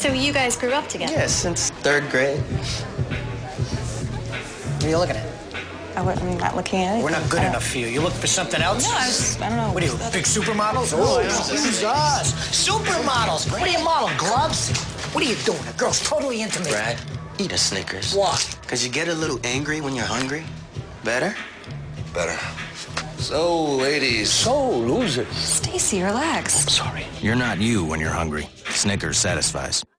So you guys grew up together? Yeah, since 3rd grade. What are you looking at? I'm not looking at it. We're not good enough for you. You look for something else? No, I don't know. What are you, big supermodels? Oh, Jesus. Supermodels. What do you model, gloves? What are you doing? A girl's totally into me. Brad, eat a Snickers. Why? Because you get a little angry when you're hungry. Better? Better. So, ladies. So, losers. Stacy, relax. Sorry. You're not you when you're hungry. Snickers satisfies.